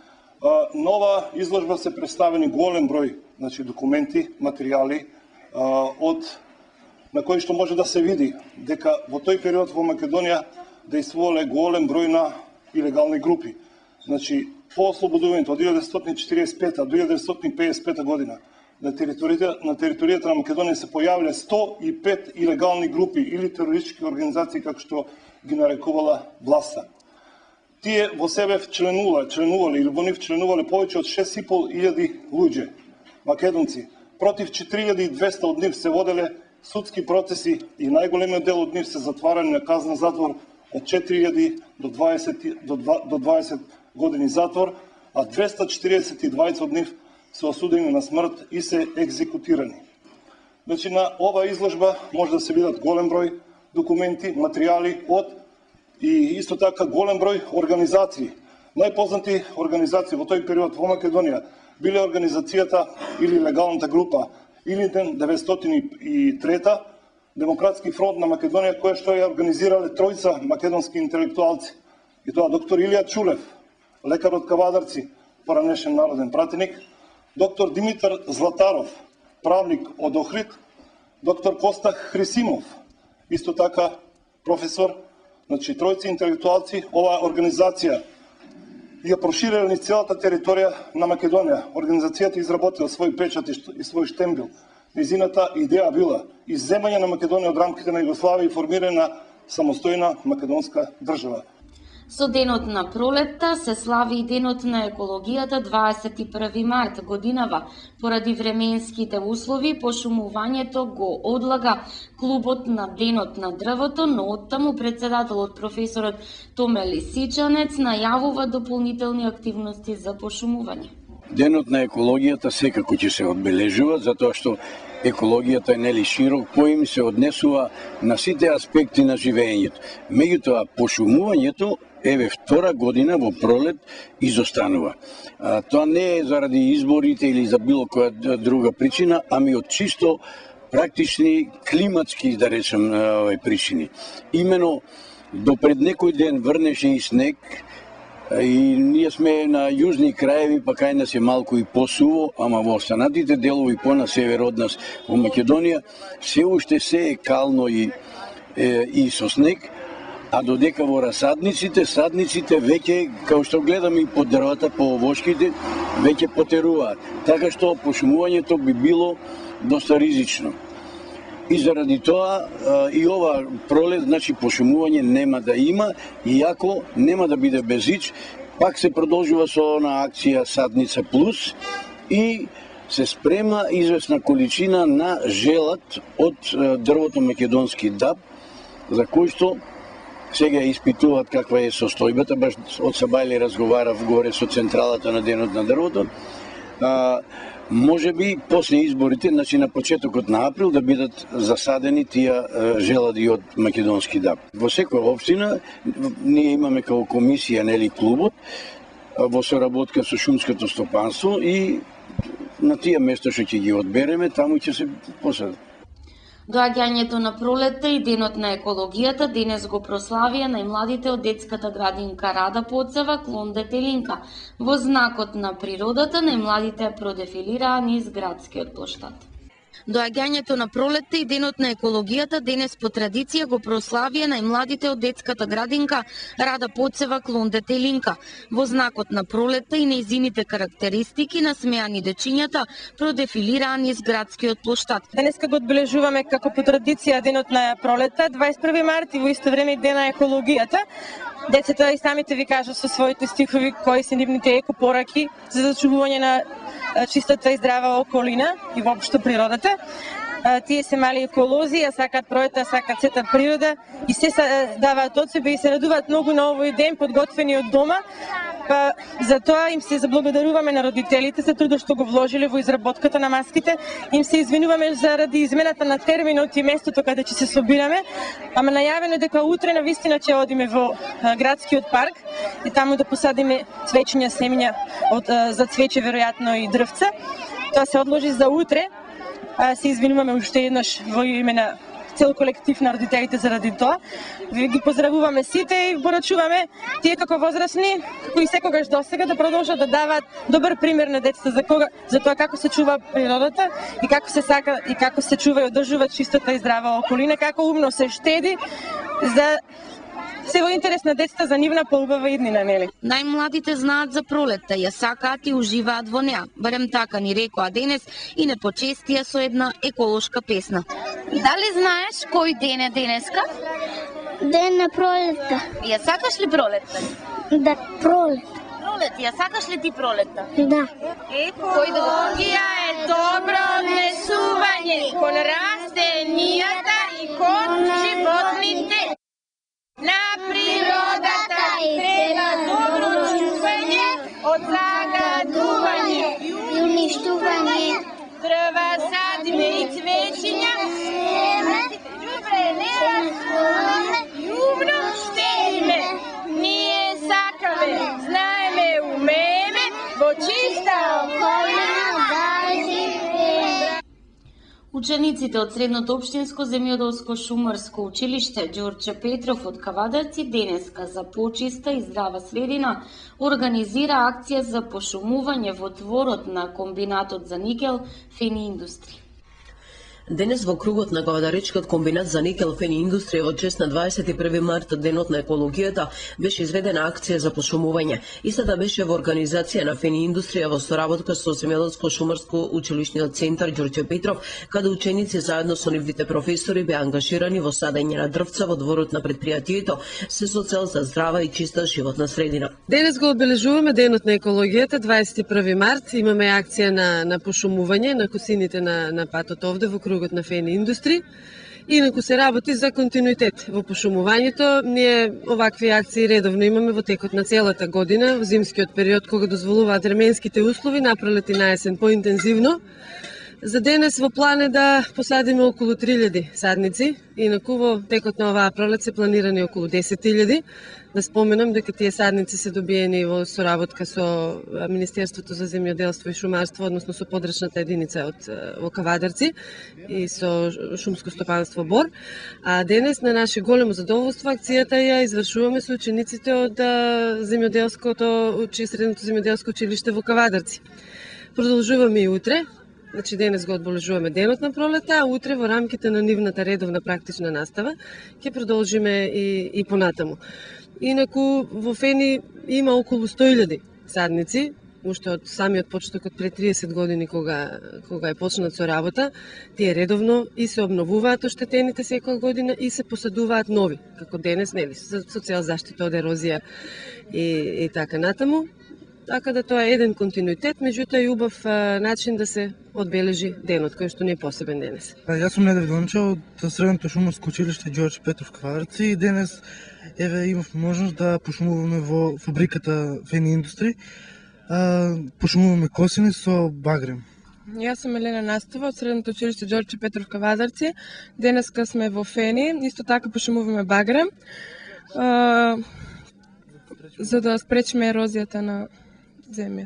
Нова изложба се представени голем број, значи документи, материјали од на кои што може да се види дека во тој период во Македонија действувале голем број на илегални групи. Значи, по ослободувањето од илјадесетстотини четиридесет и пета до илјадесетстотини пеесет и пета година на територијата на територијата на Македонија се појавиле сто и пет илегални групи или терористички организации, како што ги нарекувала власта. Тие во себе членувале, членувале или во нив членувале повеќе од шест и пол илјади луѓе, македонци. Против четири илјади и двесте од нив се воделе судски процеси и најголемиот дел од нив се затварани на казна затвор од четири илјади до дваесет години затвор, а двесте четириесет и двајца од нив се осудени на смрт и се екзекутирани. Значи, на ова изложба може да се видат голем број документи, материјали од и исто така голем број организации. Најпознати организации во тој период во Македонија биле организацијата или легалната група Илинден деветстотини и трета, Демократски фронт на Македонија, која што ја организирале тројца македонски интелектуалци. И тоа доктор Илија Чулев, лекар од Кавадарци, поранешен народен пратеник, доктор Димитар Златаров, правник од Охрид, доктор Коста Хрисимов, исто така професор. Значи, тројци интелектуалци, оваа организација ја проширила низ целата територија на Македонија. Организацијата изработила свој печат и свој штембил. Низината идеја била изземање на Македонија од рамките на Југославија и формирање на самостојна македонска држава. Со денот на пролетта се слави и денот на екологијата дваесет и први март годинава. Поради временските услови, пошумувањето го одлага клубот на денот на дрвото, но оттаму председателот професорот Томе Лисичанец најавува дополнителни активности за пошумување. Денот на екологијата секако ќе се одбележува, затоа што екологијата е нели широк поим, се однесува на сите аспекти на живењето. Меѓутоа, пошумувањето еве втора година во пролет изостанува. А, тоа не е заради изборите или за било која друга причина, ами од чисто практични климатски, да речем, овој причини. Имено до пред некој ден врнеше и снег, И ние сме на јужни краеви, па кај нас е малку и посуво, ама во останатите делови по на север од нас во Македонија се уште се е кално и, е, и со снег, а додека во расадниците, садниците веќе, као што гледаме и по дрвата, по овошките, веќе потеруваат. Така што пошумувањето би било доста ризично. И заради тоа и ова пролет, значи пошумување нема да има, иако нема да биде безич, пак се продолжува со на акција Садница Плюс и се спрема известна количина на желат од дрвото македонски даб, за кој што сега испитуваат каква е состојбата, баш од Сабајле разговарав горе со централата на денот на дрвото. А, може би после изборите, значи на почетокот на април, да бидат засадени тие желади од македонски даб. Во секоја општина ние имаме како комисија, нели, клубот, во соработка со шумското стопанство и на тие места што ќе ги одбереме, таму ќе се посадат. Доаѓањето на пролетта и денот на екологијата денес го прославија најмладите од детската градинка Рада Поцева, клон Детелинка. Во знакот на природата најмладите продефилираа низ градскиот плоштад. Доаѓањето на пролетта и денот на екологијата денес по традиција го прославија најмладите од детската градинка Рада Поцева, клон Детелинка. Во знакот на пролетта и нејзините карактеристики насмеани дечињата продефилираа низ градскиот плоштад. Денеска го одбележуваме како по традиција денот на пролетта, дваесет и први март и во исто време и ден на екологијата. Децата и самите ви кажат со своите стихови кои се нивните екопораки за зачувување на чистата и здрава околина и воопшто природата. Тие се мали еколози, а сакаат пролета, сакаат сета природа и се даваат од себе и се радуваат многу на овој ден, подготвени од дома. Па за тоа им се заблагодаруваме на родителите за трудот што го вложиле во изработката на маските. Им се извинуваме заради измената на терминот и местото каде ќе се собираме. Ама најавено е дека утре навистина ќе одиме во градскиот парк и таму да посадиме цвечиња, семиња од за цвеќе веројатно и дрвца. Тоа се одложи за утре. Се извинуваме уште еднаш во име на цел колектив на родителите заради тоа. Ви ги поздравуваме сите и порачуваме тие како возрастни, кои секогаш досега да продолжат да даваат добар пример на децата за кога за тоа како се чува природата и како се сака и како се чува и одржува чистата и здрава околина, како умно се штеди за се во интерес на децата за нивна поубава иднина, нели? Најмладите знаат за пролетта, ја сакаат и уживаат во неа. Барем така ни рекоа денес и не почестија со една еколошка песна. Дали знаеш кој ден е денеска? Ден на пролетта. Ја сакаш ли пролетта? Да, пролет. Пролет, ја сакаш ли ти пролетта? Да. Екологија е добро однесување кон растенијата и кон животните. На природата и треба добро чување од загадување и уништување. Дрва садиме и цвечиња, ѓубре не расуваме, јубно штедиме. Ние сакаме, знаеме, умееме, во чиста околина да живееме. Учениците од Средното општинско земјоделско шумарско училиште Ѓорче Петров од Кавадарци денеска за почиста и здрава средина организира акција за пошумување во дворот на комбинатот за никел Фени Индустри. Денес во кругот на Кавадаричкиот комбинат за никел Фени Индустрија во чест на дваесет и први март, денот на екологијата, беше изведена акција за пошумување. Истата беше во организација на Фени Индустрија во соработка со Земјоделско шумарско училишниот центар Ѓорче Петров, каде ученици заедно со нивните професори беа ангажирани во садење на дрвца во дворот на предпријатието, се со цел за здрава и чиста животна средина. Денес го обележуваме денот на екологијата, дваесет и први март. Имаме акција на на пошумување на косините на на патот овде во кругот на Фени Индустри. Инаку се работи за континуитет во пошумувањето. Ние овакви акции редовно имаме во текот на целата година, во зимскиот период кога дозволуваат временските услови, на пролет и на есен поинтензивно. За денес во план е да посадиме околу три илјади садници, инаку во текот на оваа пролет се планирани околу десет илјади. Да споменам дека тие садници се добиени во соработка со Министерството за земјоделство и шумарство, односно со подрачната единица од во Кавадарци и со шумско стопанство Бор. А денес на наше големо задоволство акцијата ја извршуваме со учениците од земјоделското средното земјоделско училиште во Кавадарци. Продолжуваме и утре. Значи денес го одбележуваме денот на пролета, а утре во рамките на нивната редовна практична настава ќе продолжиме и, и понатаму. Инаку во Фени има околу сто илјади садници, уште од самиот почеток од пред триесет години кога кога е почнат со работа. Тие редовно и се обновуваат оштетените секоја година и се посадуваат нови, како денес, нели, со, со цел заштита од ерозија и, и така натаму. Така да тоа е еден континуитет, меѓутоа и убав а, начин да се одбележи денот, кој што не е посебен денес. Јас сум Недев Дончев од Средното шумарско училиште Ѓорче Петров Кавадарци и денес еве имав можност да пошумуваме во фабриката Фени Индустри. Пошумуваме косини со багрем. Јас сум Елена Настева од Средното училиште Ѓорче Петров Кавадарци. Денеска сме во Фени, исто така пошумуваме багрем, а, за да спречиме ерозијата на земја.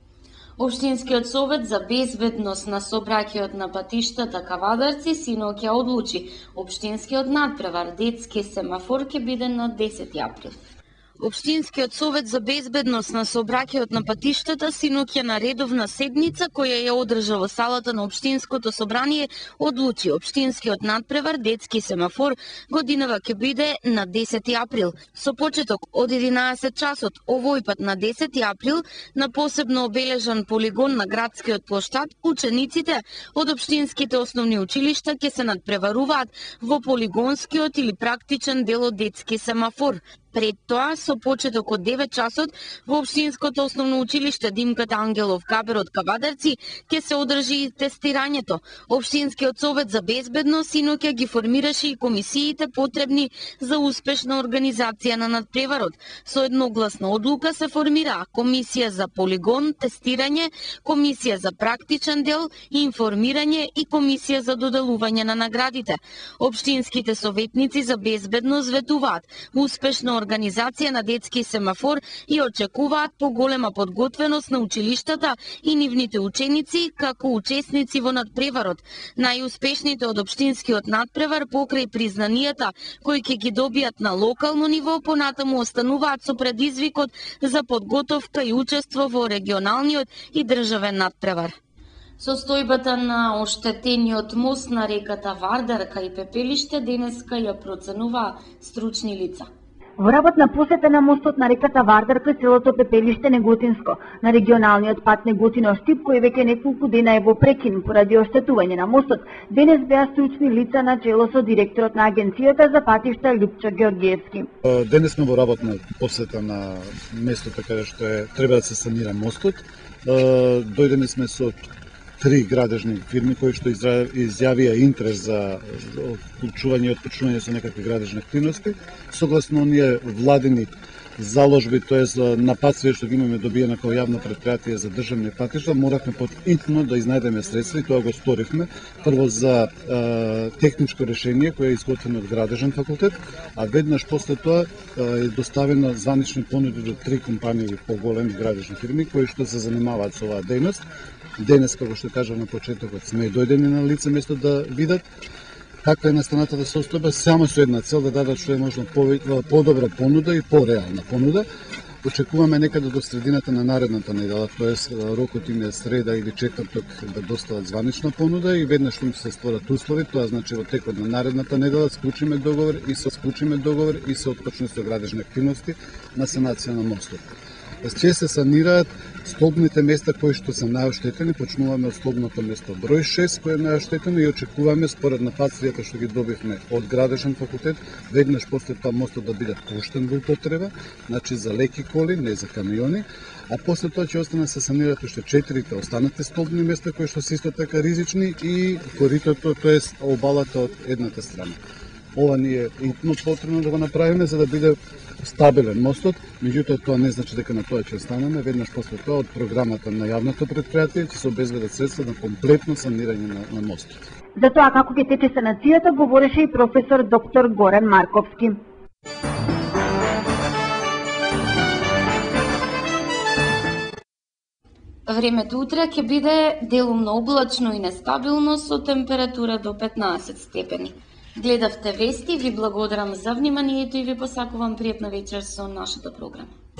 Општинскиот совет за безбедност на сообраќајот на патиштата Кавадарци синоќ ја одлучи општинскиот надпревар детски семафор ќе биде на десети април. Општинскиот совет за безбедност на сообраќајот на патиштата синоќ на редовна седница која ја одржа во салата на општинското собрание одлучи општинскиот надпревар детски семафор годинава ќе биде на десети април. Со почеток од единаесет часот овој пат на десети април на посебно обележан полигон на градскиот плоштад учениците од општинските основни училишта ќе се надпреваруваат во полигонскиот или практичен дел од детски семафор. Пред тоа, со почеток од девет часот, во Општинското основно училиште Димката Ангелов Кабер од Кавадарци ќе се одржи и тестирањето. Општинскиот совет за безбедност синоќа ги формираше и комисиите потребни за успешна организација на надпреварот. Со едногласна одлука се формира комисија за полигон, тестирање, комисија за практичен дел, информирање и комисија за доделување на наградите. Општинските советници за безбедност ветуваат успешна организација на детски семафор и очекуваат поголема подготвеност на училиштата и нивните ученици како учесници во надпреварот. Најуспешните од општинскиот надпревар покрај признанијата кои ќе ги добијат на локално ниво, понатаму остануваат со предизвикот за подготовка и учество во регионалниот и државен надпревар. Состојбата на оштетениот мост на реката Вардарка и пепелиште денеска ја проценува стручни лица. Во работна посета на мостот на реката Вардарка селото Пепелиште Неготинско на регионалниот пат Неготино-Штип кој веќе неколку дена е во прекин поради оштетување на мостот, денес беа стручни лица на чело со директорот на Агенцијата за патишта Љупчо Георгиевски. Денес сме во работна посета на местото каде што е треба да се санира мостот. Дојдеме сме со три градежни фирми кои што изјавија интерес за вклучување и отпочнување со некакви градежни активности. Согласно оние владени заложби, тоест на патстве што ги имаме добиена како јавно предпријатие за државни патишта, моравме под интно да изнајдеме средства и тоа го сторивме. Прво за е, техничко решение кое е изготвено од градежен факултет, а веднаш после тоа е доставено званични понуди до три компании поголеми градежни фирми кои што се занимаваат со оваа дејност. Денес, како што кажав на почетокот, сме дојдени на лице место да видат каква е настанатата состојба, само со една цел да дадат што е можно подобра понуда и пореална понуда. Очекуваме некаде до средината на наредната недела, тоест рокот им е среда или четврток да достават званична понуда и веднаш што им се створат услови, тоа значи во текот на наредната недела склучиме договор и се склучиме договор и се отпочне со градежни активности на санација на мостот. Ќе се санираат столбните места кои што се најоштетени, почнуваме од столбното место број шест кој е најоштетено и очекуваме според напатствијата што ги добивме од градежен факултет, веднаш после тоа мостот да биде пуштен во употреба, значи за леки коли, не за камиони, а после тоа ќе остане се санираат уште четирите останати столбни места кои што се исто така ризични и коритото, тоест обалата од едната страна. Ова ни е интно потребно да го направиме за да биде стабилен мостот, меѓутоа тоа не значи дека на тоа ќе останеме. Веднаш после тоа од програмата на јавното предпријатие ќе се обезбедат средства на комплетно санирање на, на мостот. За тоа како ќе тече санацијата говореше и професор доктор Горан Марковски. Времето утре ќе биде делумно облачно и нестабилно со температура до петнаесет степени. Гледавте вести, ви благодарам за вниманието и ви посакувам пријатна вечер со нашата програма.